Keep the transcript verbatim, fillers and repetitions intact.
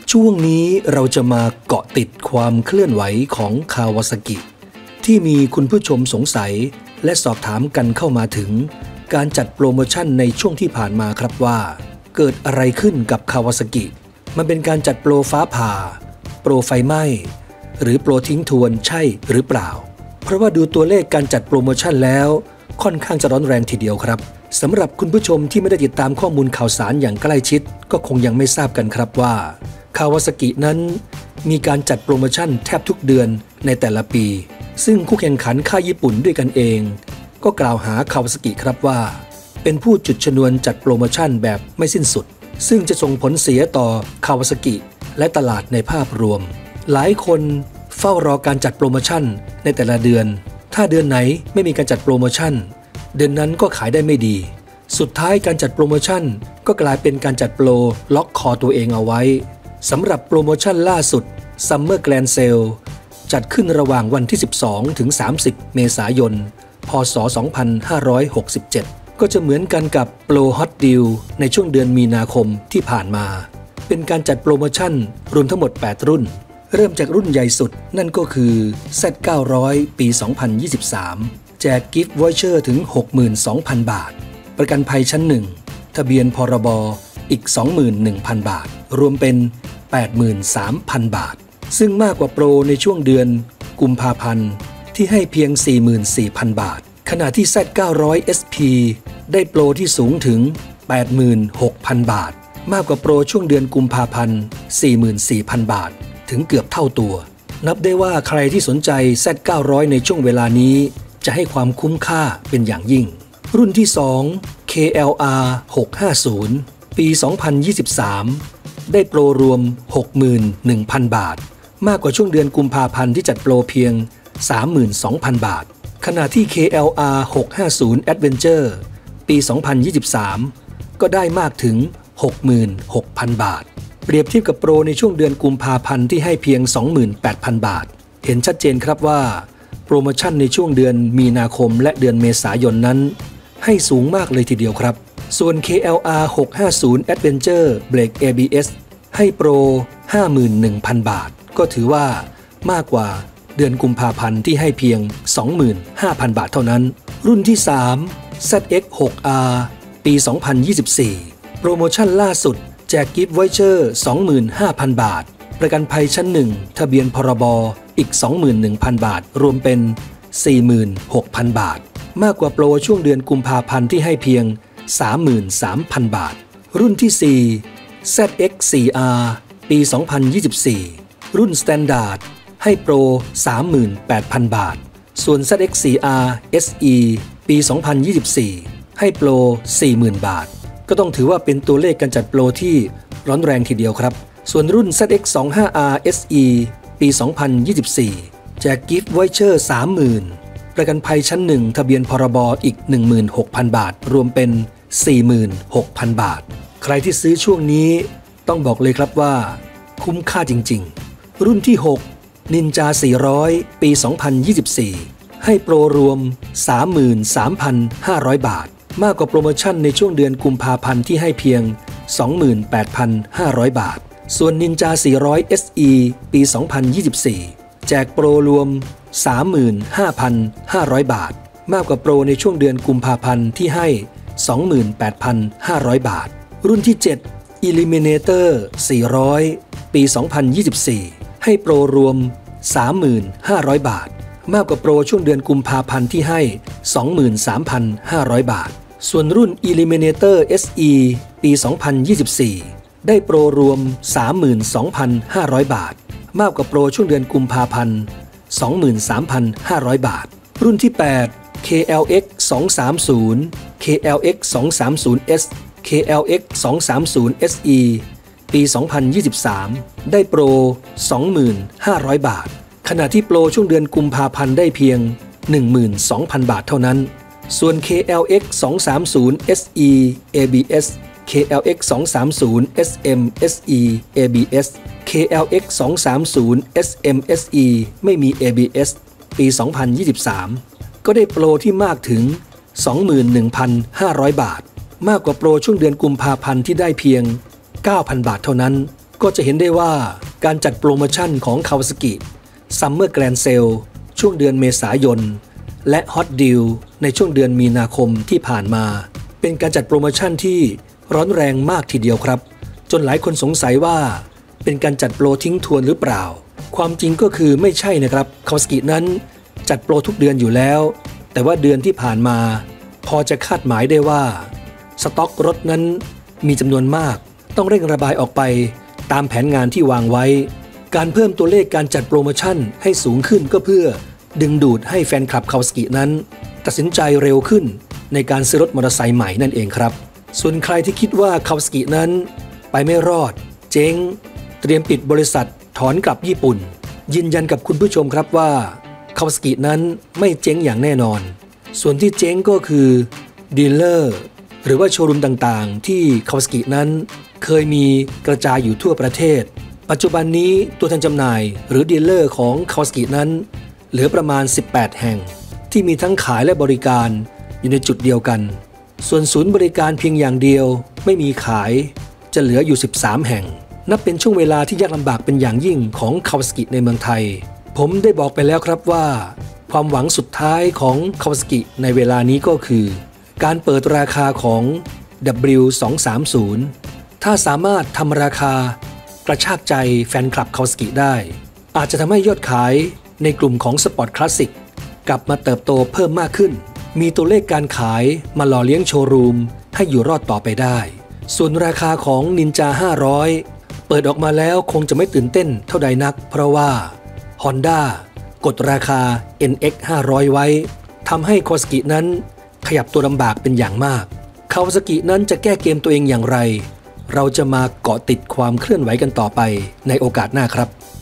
ช่วงนี้เราจะมาเกาะติดความเคลื่อนไหวของคาวาซากิที่มีคุณผู้ชมสงสัยและสอบถามกันเข้ามาถึงการจัดโปรโมชั่นในช่วงที่ผ่านมาครับว่าเกิดอะไรขึ้นกับคาวาซากิมันเป็นการจัดโปรฟ้าผ่าโปรไฟไหม้หรือโปรทิ้งทวนใช่หรือเปล่าเพราะว่าดูตัวเลขการจัดโปรโมชั่นแล้วค่อนข้างจะร้อนแรงทีเดียวครับสำหรับคุณผู้ชมที่ไม่ได้ติดตามข้อมูลข่าวสารอย่างใกล้ชิดก็คงยังไม่ทราบกันครับว่าคาวาซากินั้นมีการจัดโปรโมชั่นแทบทุกเดือนในแต่ละปีซึ่งคู่แข่งขันค่ายญี่ปุ่นด้วยกันเองก็กล่าวหาคาวาซากิครับว่าเป็นผู้จุดชนวนจัดโปรโมชั่นแบบไม่สิ้นสุดซึ่งจะส่งผลเสียต่อคาวาซากิและตลาดในภาพรวมหลายคนเฝ้ารอการจัดโปรโมชั่นในแต่ละเดือนถ้าเดือนไหนไม่มีการจัดโปรโมชั่นเดือนนั้นก็ขายได้ไม่ดีสุดท้ายการจัดโปรโมชั่นก็กลายเป็นการจัดโปรล็อกคอตัวเองเอาไว้สำหรับโปรโมชั่นล่าสุด Summer Grand Sale จัดขึ้นระหว่างวันที่สิบสองถึงสามสิบเมษายนพ.ศ. สองพันห้าร้อยหกสิบเจ็ดก็จะเหมือนกันกับโปรฮอตดีลในช่วงเดือนมีนาคมที่ผ่านมาเป็นการจัดโปรโมชั่นรวมทั้งหมดแปดรุ่นเริ่มจากรุ่นใหญ่สุดนั่นก็คือ แซด เก้าร้อย ปี สองพันยี่สิบสาม แจกกิฟต์วอยเชอร์ถึง หกหมื่นสองพัน บาทประกันภัยชั้นหนึ่งทะเบียนพรบอีก สองหมื่นหนึ่งพัน บาทรวมเป็น แปดหมื่นสามพัน บาทซึ่งมากกว่าโปรในช่วงเดือนกุมภาพันธ์ที่ให้เพียง สี่หมื่นสี่พัน บาทขณะที่ แซด เก้าร้อย เอส พี ได้โปรที่สูงถึง แปดหมื่นหกพัน บาทมากกว่าโปรช่วงเดือนกุมภาพันธ์ สี่หมื่นสี่พัน บาทถึงเกือบเท่าตัวนับได้ว่าใครที่สนใจ แซด เก้าร้อย ในช่วงเวลานี้จะให้ความคุ้มค่าเป็นอย่างยิ่งรุ่นที่สอง เค แอล อาร์ หกห้าศูนย์ ปี สองพันยี่สิบสาม ได้โปรรวม หกหมื่นหนึ่งพัน บาทมากกว่าช่วงเดือนกุมภาพันธ์ที่จัดโปรเพียง สามหมื่นสองพัน บาทขณะที่ เค แอล อาร์ หกห้าศูนย์ Adventure ปี สองพันยี่สิบสาม ก็ได้มากถึง หกหมื่นหกพัน บาทเปรียบเทียบกับโปรในช่วงเดือนกุมภาพันธ์ที่ให้เพียง สองหมื่นแปดพัน บาทเห็นชัดเจนครับว่าโปรโมชั่นในช่วงเดือนมีนาคมและเดือนเมษายนนั้นให้สูงมากเลยทีเดียวครับส่วน เค แอล อาร์ หกห้าศูนย์ Adventure Brake เอ บี เอส ให้โปร ห้าหมื่นหนึ่งพัน บาทก็ถือว่ามากกว่าเดือนกุมภาพันธ์ที่ให้เพียง สองหมื่นห้าพัน บาทเท่านั้นรุ่นที่สาม แซด เอ็กซ์ หก อาร์ ปี สองพันยี่สิบสี่ โปรโมชั่นล่าสุดแจกกิฟต์วอยเชอร์ สองหมื่นห้าพัน บาทประกันภัยชั้นหนึ่งทะเบียนพรบอีก สองหมื่นหนึ่งพัน บาทรวมเป็น สี่หมื่นหกพัน บาทมากกว่าโปรช่วงเดือนกุมภาพันธ์ที่ให้เพียง สามหมื่นสามพัน บาทรุ่นที่สี่ แซด เอ็กซ์ โฟร์ อาร์ ปี สองพันยี่สิบสี่ รุ่น Standard ให้โปร สามหมื่นแปดพัน บาทส่วน แซด เอ็กซ์ โฟร์ อาร์ เอส อี ปี สองพันยี่สิบสี่ ให้โปร สี่หมื่น บาทก็ต้องถือว่าเป็นตัวเลขการจัดโปรที่ร้อนแรงทีเดียวครับส่วนรุ่น แซด เอ็กซ์ ยี่สิบห้า อาร์ เอส อี ปี สองพันยี่สิบสี่ แจกกิฟต์วอยเชอร์ สามหมื่น ประกันภัยชั้นหนึ่งทะเบียนพรบอีก หนึ่งหมื่นหกพัน บาทรวมเป็น สี่หมื่นหกพัน บาทใครที่ซื้อช่วงนี้ต้องบอกเลยครับว่าคุ้มค่าจริงๆรุ่นที่หก Ninja สี่ร้อย ปี สองพันยี่สิบสี่ ให้โปรรวม สามหมื่นสามพันห้าร้อย บาทมากกว่าโปรโมชั่นในช่วงเดือนกุมภาพันธ์ที่ให้เพียง สองหมื่นแปดพันห้าร้อย บาทส่วน Ninja สี่ร้อย เอส อี ปี สองพันยี่สิบสี่ แจกโปรรวม สามหมื่นห้าพันห้าร้อย บาทมากกว่าโปรในช่วงเดือนกุมภาพันธ์ที่ให้ สองหมื่นแปดพันห้าร้อย บาทรุ่นที่เจ็ด Eliminator สี่ร้อย ปี สองพันยี่สิบสี่ ให้โปรรวม สามหมื่นห้าร้อย บาทมากกว่าโปรช่วงเดือนกุมภาพันธ์ที่ให้ สองหมื่นสามพันห้าร้อย บาทส่วนรุ่น Eliminator เอส อี ปี สองพันยี่สิบสี่ ได้โปรรวม สามหมื่นสองพันห้าร้อย บาทมากกว่าโปรช่วงเดือนกุมภาพันธ์ สองหมื่นสามพันห้าร้อย บาทรุ่นที่แปด เค แอล เอ็กซ์ สองสามศูนย์ เค แอล เอ็กซ์ สองสามศูนย์ เอส เค แอล เอ็กซ์ สองสามศูนย์ เอส อี ปี สองพันยี่สิบสาม ได้โปร สองหมื่นห้าร้อย บาทขณะที่โปรช่วงเดือนกุมภาพันธ์ได้เพียง หนึ่งหมื่นสองพัน บาทเท่านั้นส่วน เค แอล เอ็กซ์ สองสามศูนย์ เอส อี เอ บี เอส เค แอล เอ็กซ์ สองสามศูนย์ เอส เอ็ม เอส อี เอ บี เอส เค แอล เอ็กซ์ สองสามศูนย์ เอส เอ็ม เอส อี ไม่มี เอ บี เอส ปี สองพันยี่สิบสาม ก็ได้โปรที่มากถึง สองหมื่นหนึ่งพันห้าร้อย บาทมากกว่าโปรช่วงเดือนกุมภาพันธ์ที่ได้เพียง เก้าพัน บาทเท่านั้นก็จะเห็นได้ว่าการจัดโปรโมชั่นของ Kawasaki Summer Grand Sale ช่วงเดือนเมษายนและ Hot Deal ในช่วงเดือนมีนาคมที่ผ่านมาเป็นการจัดโปรโมชั่นที่ร้อนแรงมากทีเดียวครับจนหลายคนสงสัยว่าเป็นการจัดโปรทิ้งทวนหรือเปล่าความจริงก็คือไม่ใช่นะครับ Kawasaki นั้นจัดโปรทุกเดือนอยู่แล้วแต่ว่าเดือนที่ผ่านมาพอจะคาดหมายได้ว่าสต็อกรถนั้นมีจำนวนมากต้องเร่งระบายออกไปตามแผนงานที่วางไว้การเพิ่มตัวเลขการจัดโปรโมชั่นให้สูงขึ้นก็เพื่อดึงดูดให้แฟนคลับ Kawasaki นั้นตัดสินใจเร็วขึ้นในการซื้อรถมอเตอร์ไซค์ใหม่นั่นเองครับส่วนใครที่คิดว่า Kawasaki นั้นไปไม่รอดเจ๊งเตรียมปิดบริษัทถอนกลับญี่ปุ่นยืนยันกับคุณผู้ชมครับว่า Kawasaki นั้นไม่เจ๊งอย่างแน่นอนส่วนที่เจ๊งก็คือดีลเลอร์หรือว่าโชว์รูมต่างๆที่ Kawasaki นั้นเคยมีกระจายอยู่ทั่วประเทศปัจจุบันนี้ตัวแทนจำหน่ายหรือดีลเลอร์ของ Kawasaki นั้นเหลือประมาณสิบแปดแห่งที่มีทั้งขายและบริการอยู่ในจุดเดียวกันส่วนศูนย์บริการเพียงอย่างเดียวไม่มีขายจะเหลืออยู่สิบสามแห่งนับเป็นช่วงเวลาที่ยากลำบากเป็นอย่างยิ่งของ Kawasaki ในเมืองไทยผมได้บอกไปแล้วครับว่าความหวังสุดท้ายของ Kawasaki ในเวลานี้ก็คือการเปิดราคาของ ดับเบิลยู สองสามศูนย์ ถ้าสามารถทำราคากระชากใจแฟนคลับ Kawasaki ได้อาจจะทำให้ยอดขายในกลุ่มของ Sport Classic กลับมาเติบโตเพิ่มมากขึ้นมีตัวเลขการขายมาหล่อเลี้ยงโชว์รูมให้อยู่รอดต่อไปได้ส่วนราคาของ Ninja ห้าร้อยเปิดออกมาแล้วคงจะไม่ตื่นเต้นเท่าใดนักเพราะว่า Honda กดราคา เอ็น เอ็กซ์ ห้าร้อยไว้ทำให้ Kawasaki นั้นขยับตัวลำบากเป็นอย่างมาก Kawasaki นั้นจะแก้เกมตัวเองอย่างไรเราจะมาเกาะติดความเคลื่อนไหวกันต่อไปในโอกาสหน้าครับ